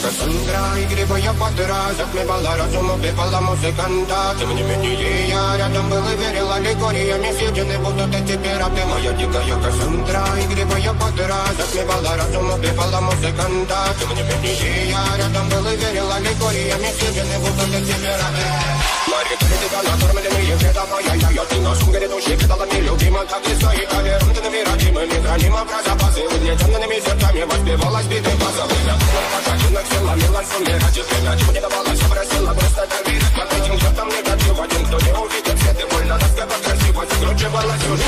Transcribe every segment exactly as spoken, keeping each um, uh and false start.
Кассандра, игривая подра, затмевала разум, убивала музыканта. Тем не менее я рядом был и верил аллегориями, съедены будут эти пираты. Моя дикая Кассандра, игривая подра, затмевала разум, убивала музыканта. Тем не менее я рядом был и верил аллегориями, съедены будут эти пираты. Мария, ты тебя накормленные ведомо, я-я-я, ты на шум грядущий педалами любима, так и свои ковернутыми родимыми, хранима про запасы, угнетенными сердцами воспевалась битой базовой. Пошатинок села, милась, умирать, время чего не давалось, просила просто доверить. Под этим кто-то мне дадил один, кто не увидит свет, и больно рассказать красиво, закручивалась уже.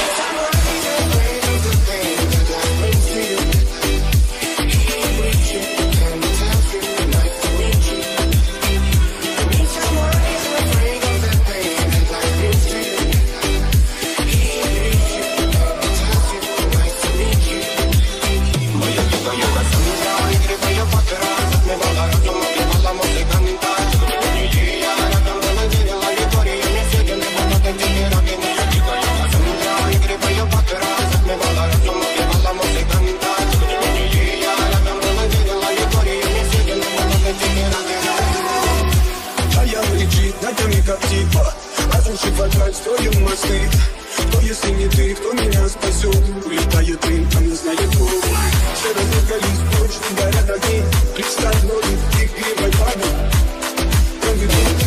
Строим мосты. Кто, если не ты, кто меня спасет? Улетает дым, а не знает кто. Все разыгрались, точно горят огни. Представь ноги, их гривой падают.